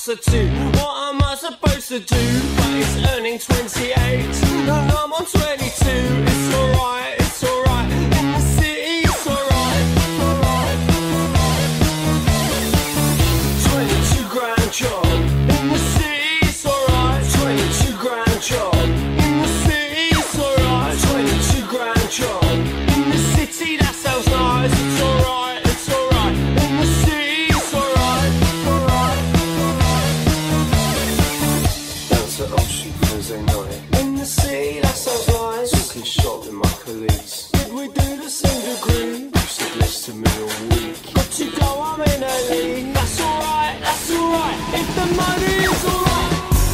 a 2. What am I supposed to do? But it's earning 28 and I'm on 22. It's alright, it's alright. In the city, it's alright, alright. 22 grand job. In the city, it's alright. 22 grand job. In the city, it's alright. 22 grand job. In the city, that sounds nice. It's alright, it's alright. In the city, it's alright, alright. Down to Old Street Thursday night. In the city, that sounds nice. Talking shop with my colleagues. Did we do the same degree? You said less to me all week. Got to go, I'm in a league. That's alright, that's alright. If the money is alright.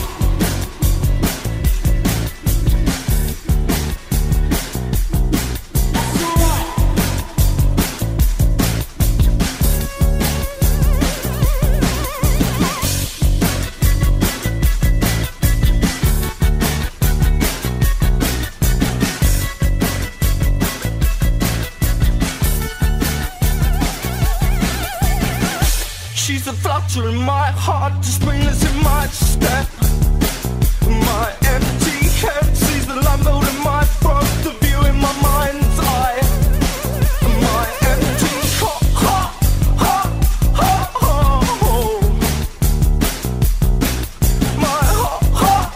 She's a flutter in my heart, the springless in my step. My empty head sees the lamp in my front, the view in my mind's eye. My empty heart, my heart.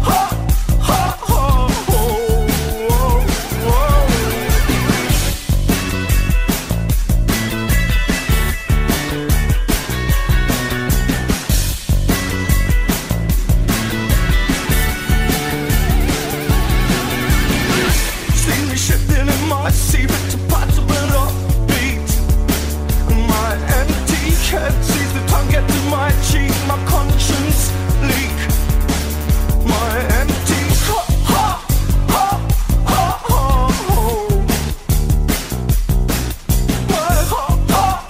Shifting in my seat to parts of an upbeat. My empty head sees the tongue get to my cheek, my conscience leak. My empty heart. My heart.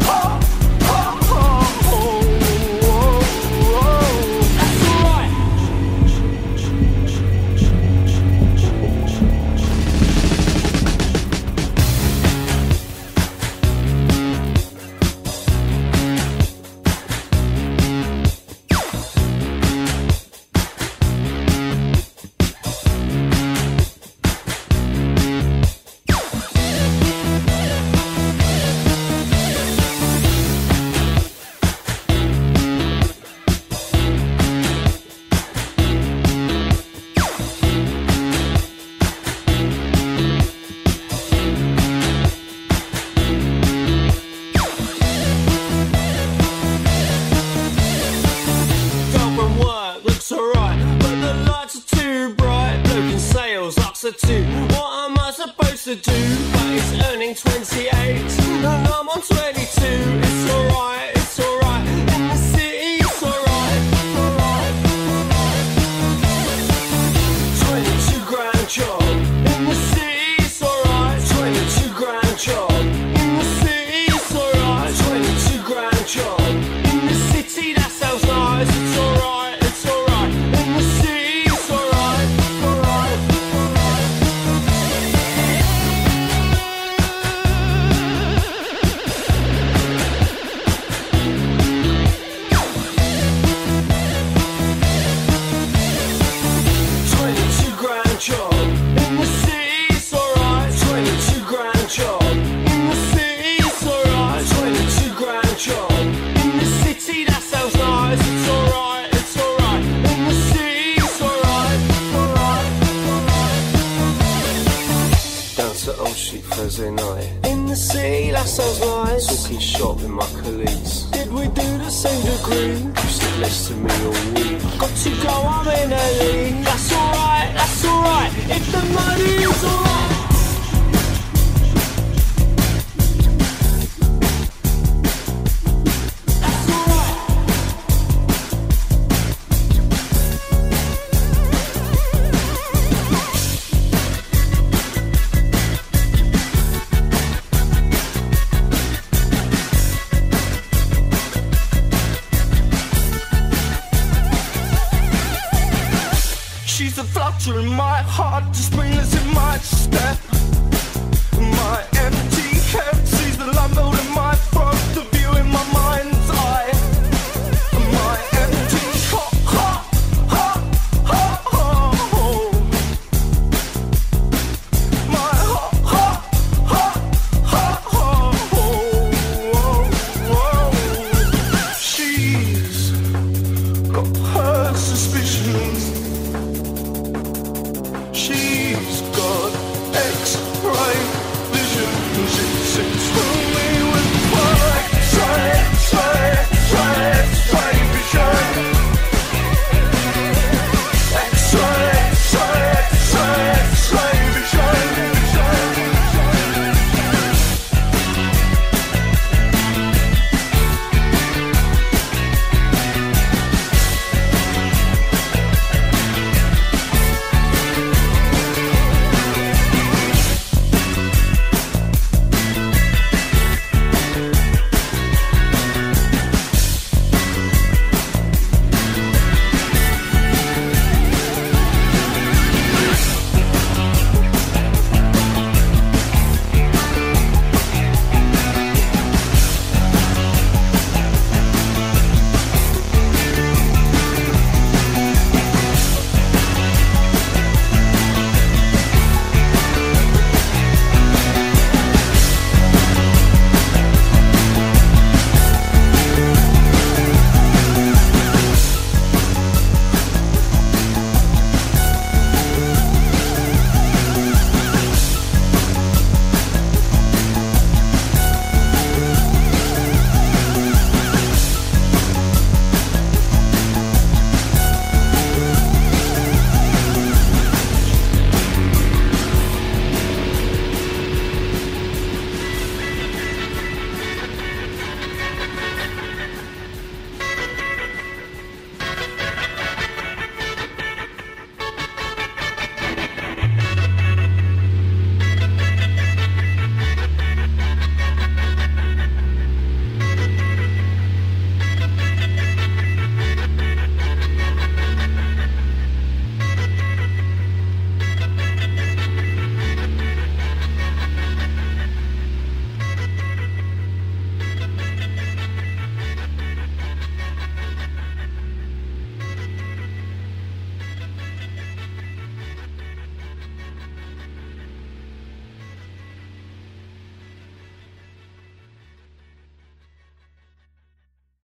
That's alright. Looks alright, but the lights are too bright. Bloke in sales, ups a 2. What am I supposed to do? But it's earning 28 and I'm on 22. It's alright, it's alright. In the city, it's alright, alright. 22 grand job. In the city, it's alright. 22 grand job. In the city, it's alright. 22 grand job. In the city, that sounds nice. It's alright. It's alright, in the city, it's alright, alright, alright. Job. In the city, it's alright. 22 grand job. In the city, it's alright. 22 grand job. In the city, that sounds nice. It's alright, it's alright. In the city, it's alright, alright, alright. Down to Old Street Thursday night. In the city, that sounds nice. Talking shop with my colleagues. Did we do the same degree? You said less to me all week. Got to go, I'm in a league. That's alright, that's alright. If the money is alright. She's a flutter in my heart, the springless in my step. My empty head sees the lamp in my front, the view in my mind's eye. My empty got her suspicions.